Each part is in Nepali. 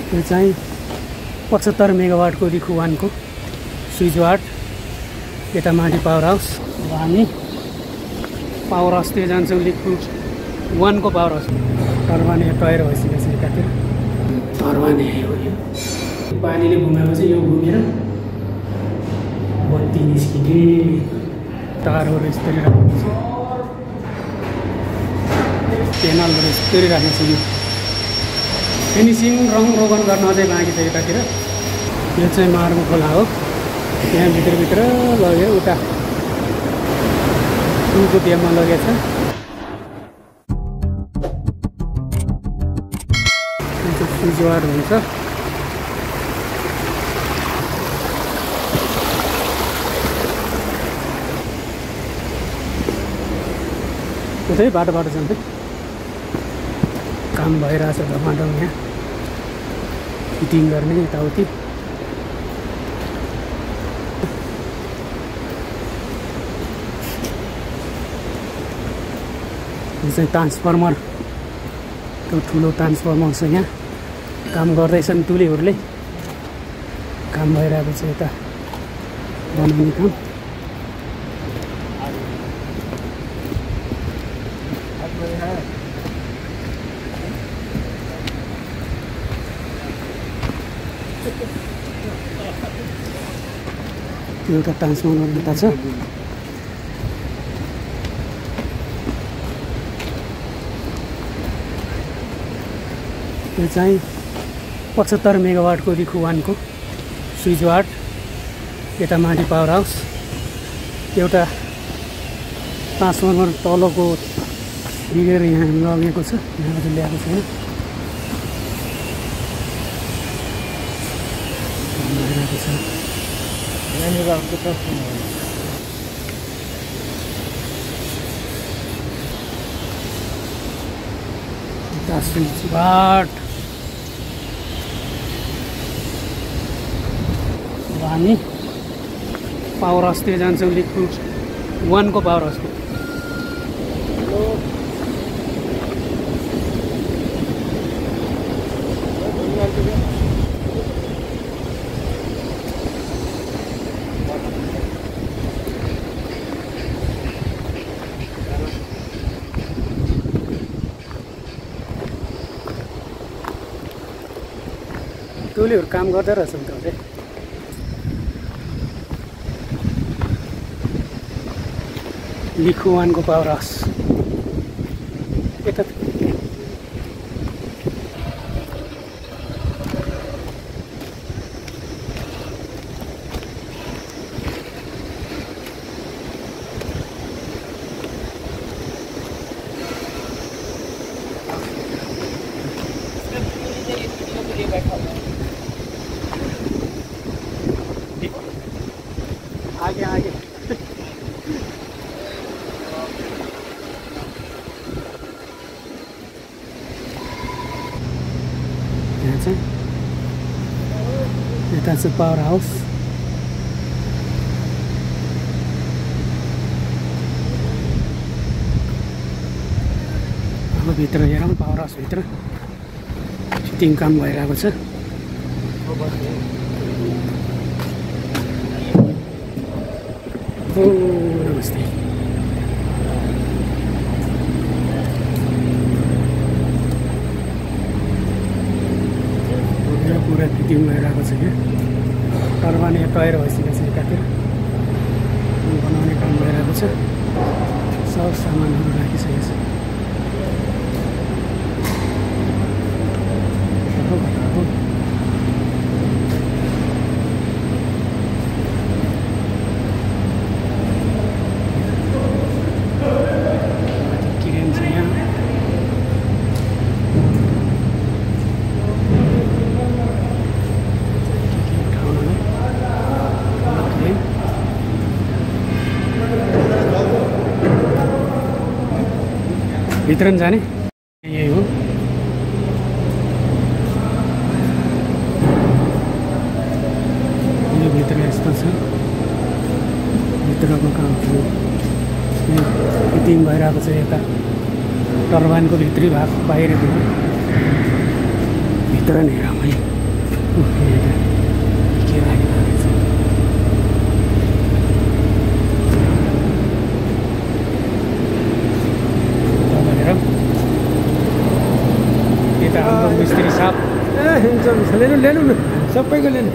यो चाहिँ 75 मेगावाटको रिखु 1 को स्विच वाट यता माथि पावर हाउस। अब हामी पावर हाउसतिर जान्छौँ। रिखु 1 को पावर हाउस टर्बाने टयर भइसकेको छ यतातिर। टर्बाने हो यो पानीले घुमेपछि यो घुमेर बत्ती निस्किने तारहरू यस्तरी राख्नु छ। पेनलहरू यस्तरी राख्नु छ। यो फिनिसिङ रङ रोगन गर्न अझै बाँकी छ यतातिर। यो चाहिँ मार्बल खोला हो। यहाँ भित्रभित्र लगेर उता टुको ड्याममा लगेछ। स्विच वाट हुन्छ। उतै बाटो जान्छ। काम भइरहेछ धमाधम यहाँ फिटिङ गर्ने यताउति। यो चाहिँ ट्रान्सफर्मर त्यो ठुलो ट्रान्सफर्मर छ। यहाँ काम गर्दैछन् टुलीहरूले। काम भइरहेको छ यता बनाउने काम। एउटा ट्रान्सफर्मर यता छ। यो चाहिँ 75 मेगावाटको रिखु 1 को स्विच वाट यता माथि पावर हाउस। एउटा ट्रान्सफर्मर तलको बिगेर यहाँ लगेको छ। यहाँबाट ल्याएको छैन। स्विच वाट हामी पावर हाउसतिर जान्छौँ। रिखु 1 को पावर हाउस। टोलीहरू काम गर्दै रहेछन् त अझै। रिखु 1 को पावर हाउस यता आगे आगे यहाँ चाहिँ यता चाहिँ पावर हाउस। अब भित्र हेरौँ। पावर हाउस भित्र फिटिङ काम भइरहेको छ। नमस्ते। पुरा फिटिङ भइरहेको छ। यहाँ टर्बाने टयर भइसकेको छ यतातिर। बनाउने काम भइरहेको छ। सब सामानहरू राखिसकेको छ। भित्र जाने यही हो। यो भित्र यस्तो छ। भित्रको काम फिटिङ भइरहेको छ। यता टर्बाइनको भित्री भाग बाहिर भित्र नै रमाइलो। के राखिरहेको छ यता हाम्रो मिस्त्री साहब लेनु न सबैको लेनु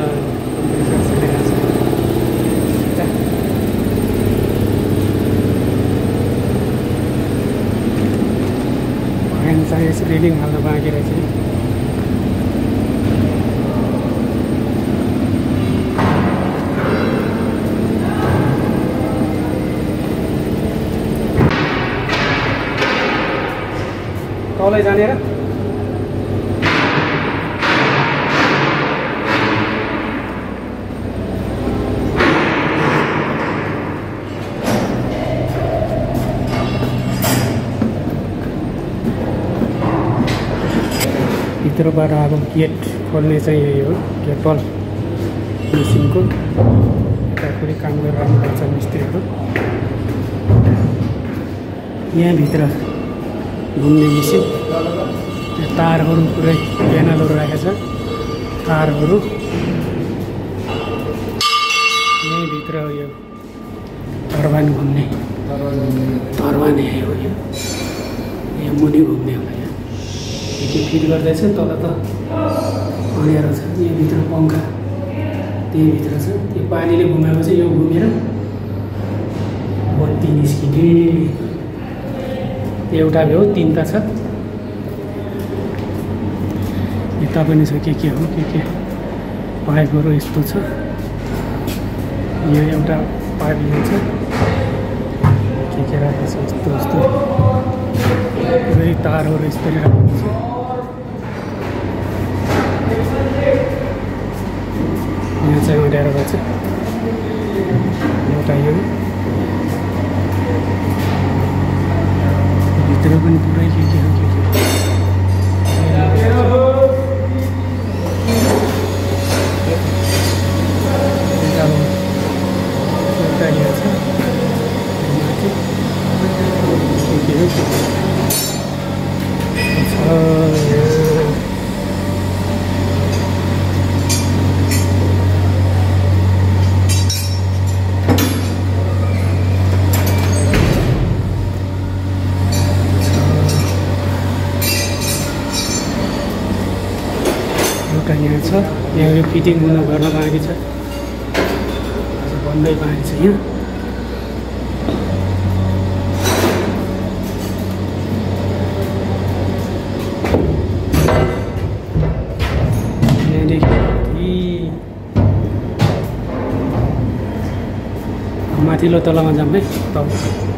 साइज रिलिङ हाल्न बाँकी रहेछ तलै जाने र भित्रबाट अब गेट खोल्ने चाहिँ यही हो गेट बल मेसिनको यतापट्टि काम गरिरहनु पर्छ मिस्त्रीहरू यहाँभित्र घुम्ने मेसिन यो तारहरू पुरै प्यानलहरू राखेको छ तारहरू यहीँभित्र यो टर्बाइन घुम्ने टर्बाइन यही हो यो मुनि घुम्ने होला के फिट गर्दैछ नि तल त अँध्यारो छ यहाँभित्र पङ्खा त्यहीँभित्र छ त्यो पानीले घुमाएपछि यो घुमेर बत्ती निस्किने एउटा भयो तिनवटा छ यता पनि छ के हो के पाइपहरू यस्तो छ यहाँ एउटा पाइप यहाँ छ के राखेको छ यस्तो पुरै तारहरू यस्तरी राखेको छ यहाँ चाहिँ अँध्यारो रहेछ एउटा यो भित्र पनि पुरै के हो एउटा यो छ यहाँ छ यहाँ यो फिटिङ हुन गर्न बाँकी छ बन्दै बाँकी छ यहाँ माथिल्लो तलामा जाऊँ है तब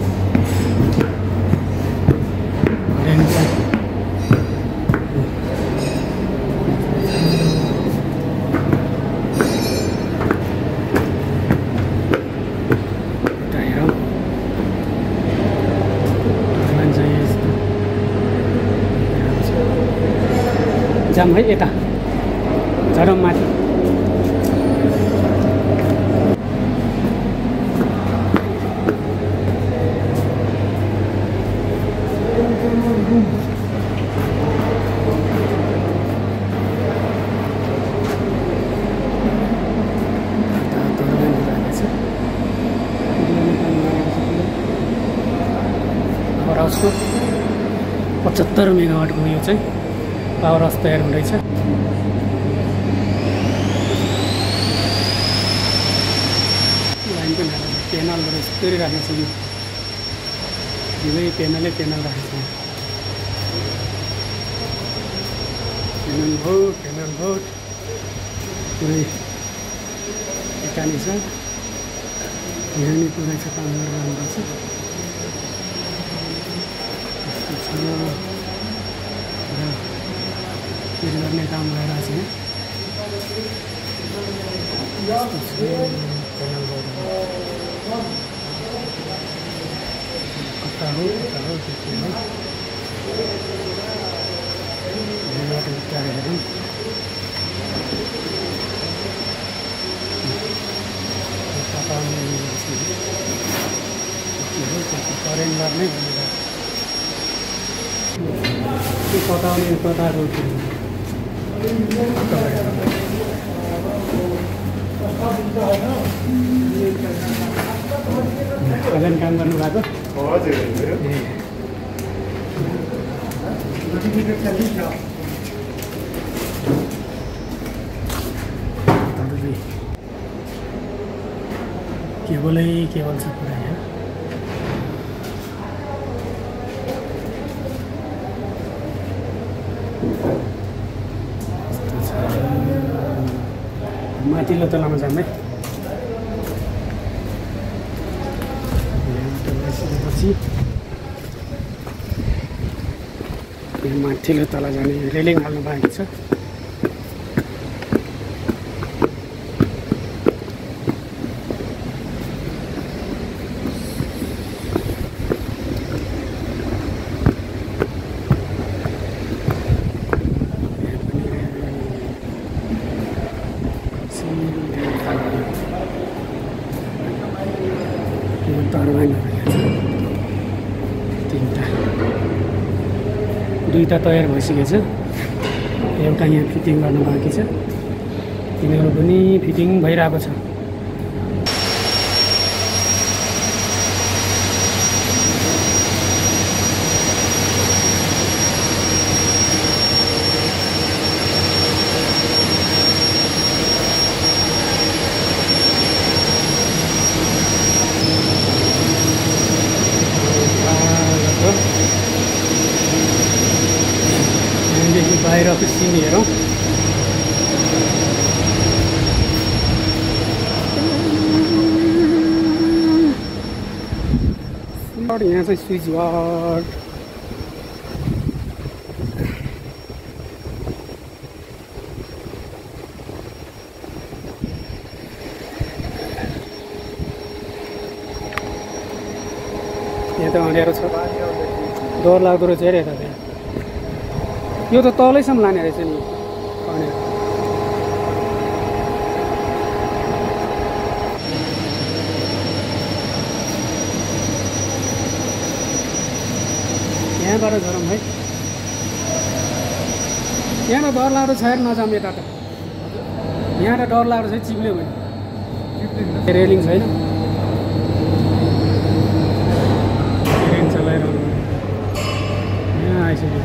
जाम है यता झरम माथि पावर हाउसको 75 मेगावाटको यो चाहिँ पावर हाउस तयार हुँदैछ लाइन पनि प्यानलबाट यस्तरी राखेको छ यो प्यानल राखेको छ प्यानल भोट पुरै एकानी छ यहाँ नि पुरै छ काम गरिरहनु छ गर्ने काम भइरहेको छ कता हो करेन्ट गर्ने भनेर त्यो पताउने पताएको पहिला काम गर्नुभएको केबलै केबल छ पुरा यहाँ माथिल्लो तलामा जाँदै पछि माथिल्लो तला जाने रेलिङ हाल्नु बाँकी छ दुईटा तयार भइसकेको छ एउटा यहाँ फिटिङ गर्नु बाँकी छ तिनीहरू पनि फिटिङ भइरहेको छ बाहिरको सिन हेरौँ यहाँ चाहिँ स्विच बोर्ड यहाँ त अँध्यारो छ डर लाग्दो रहेछ अरे यता त्यहाँ यो त तलैसम्म लाने रहेछ नि यहाँबाट झरौँ है यहाँ त डर लाग्दो छ यार नजाउँ यता त यहाँ त डर लाग्दो छ चिप्ल्यो भने रेलिङ छैन रेलिङ चलाइरहनु यहाँ आइसक्यो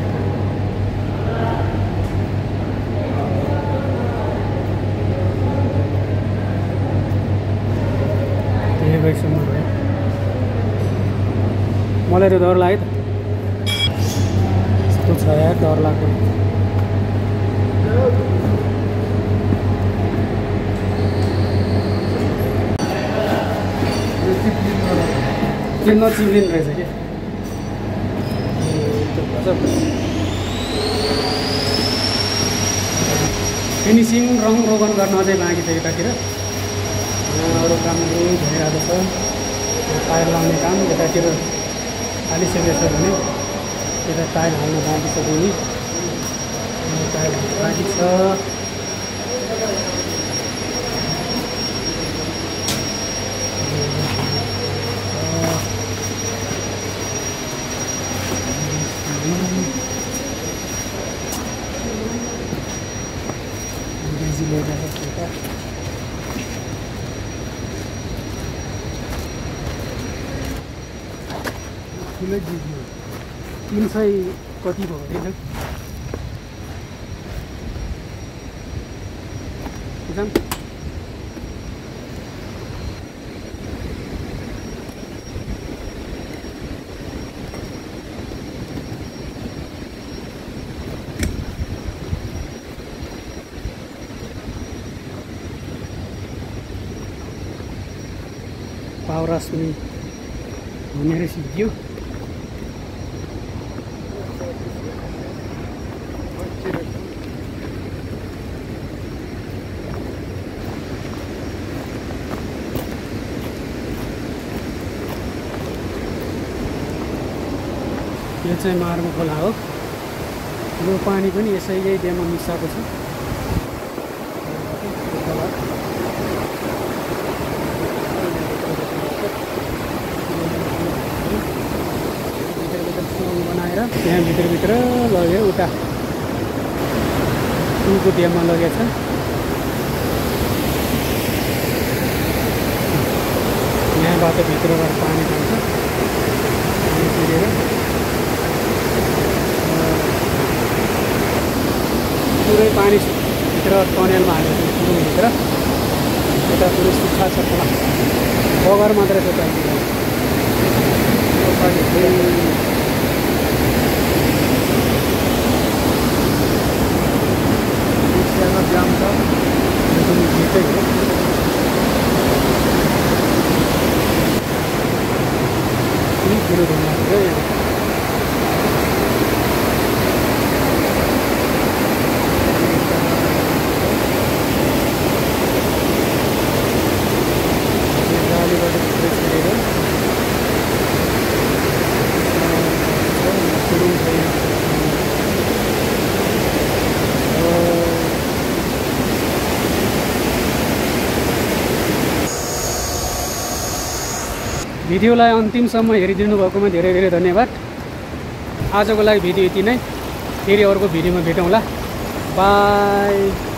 सम्म भयो मलाई त डर लाग्यो त यस्तो छ यार डर लाग्यो त्यो नचिप्लिने रहेछ क्या फिनिसिङ रङ रोगन गर्न अझै बाँकी छ यतातिर अरू कामहरू भइरहेको छ टायर लाउने काम यतातिर हालिसकेको छ भने यता टायर हाल्नु बाँकी छ भने टायर हाल्नु बाँकी छ ठुलै जित्यो 300 कति भयो अरे जाम पावरास पनि हुने रहेछ यो चाहिँ मार्गो खोला हो यो पानी पनि यसैले ड्याममा मिसाएको छ बनाएर त्यहाँ भित्रभित्र लगेर उता टुको ड्याममा लगेको छ यहाँ बाटो भित्रबाट पानी जान्छ पानी छिरेर पुरै पानी भित्र टनेलमा हालेको सुरुङभित्र यता पुरै सुक्खा छ खोला बगर मात्रै छ त्यहाँनिर जाम छ भित्रै हो कुरो ढुङ्गा भिडियोलाई अन्तिमसम्म हेरिदिनु भएकोमा धेरै धेरै धन्यवाद। आजको लागि भिडियो यति नै, फेरि अर्को भिडियोमा भेटौँला। बाई।